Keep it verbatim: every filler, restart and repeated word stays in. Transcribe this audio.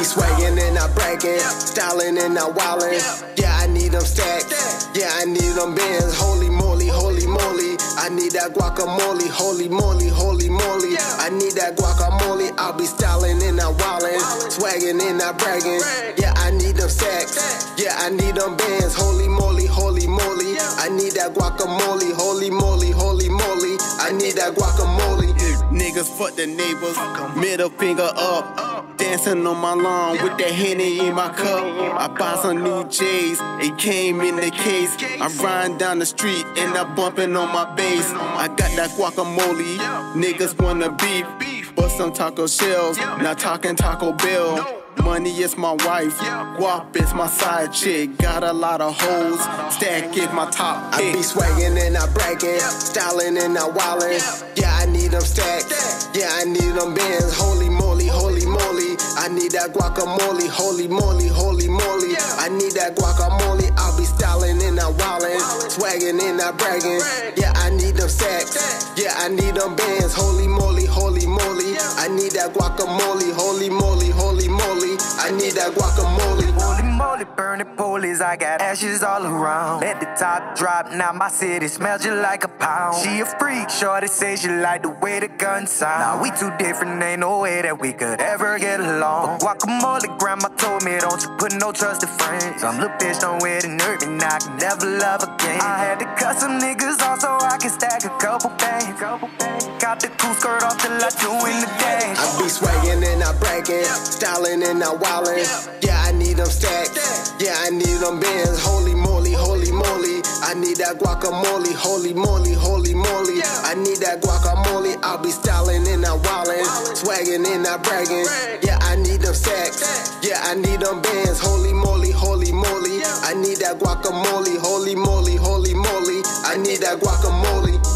be swaggin' and I braggin', stylin' and I wildin'. Yeah, I need them stacks. Yeah, I need them bands. Holy moly, holy moly. I need that guacamole. Holy moly, holy moly. I need that guacamole. I'll be stylin' and I wildin', swaggin' and I braggin'. Yeah, I need them stacks. Yeah, I need them bands. Holy moly, holy moly. I need that guacamole. Holy moly, holy moly. I need that guacamole. Niggas fuck the neighbors, middle finger up. Dancing on my lawn with that Henny in my cup. I bought some new J's, it came in the case. I'm riding down the street and I'm bumping on my bass. I got that guacamole, niggas wanna beef. Bust some taco shells, not talking Taco Bell. Money is my wife, guap is my side chick. Got a lot of hoes, stack is my top pick. I be swaggin' and I braggin', stylin' and I wildin'. Yeah, I need them stacks. Yeah, I need them bands. Holy moly, holy moly. I need that guacamole. Holy moly, holy moly. I need that guacamole. I'll be stylin' and I wildin', swaggin' and I braggin'. Yeah, I need them stacks. Yeah, I need them bands. Holy moly, holy moly. I need that guacamole. Holy moly, holy moly. I need that guacamole. Holy moly, burning polies, I got ashes all around. Let the top drop, now my city smells just like a pound. She a freak, shorty say she like the way the gun sound. Now we too different, ain't no way that we could ever get along. But guacamole, grandma told me, don't you put no trust in friends. Some little bitch don't wear the nerve and I can never love again. I had to cut some niggas off so I can stack a couple bangs. Got the cool skirt off till I doing the dance. I be swaggin' and I braggin', stylin' and I wildin'. Yeah, I need them stacks. Yeah, I need them bands. Holy moly, holy moly. I need that guacamole. Holy moly, holy moly. I need that guacamole. I'll be stylin' and I wildin', swaggin' and I braggin'. Yeah, I need them stacks. Yeah, I need them bands. Holy moly, holy moly. I need that guacamole. Holy moly, holy moly. I need that guacamole.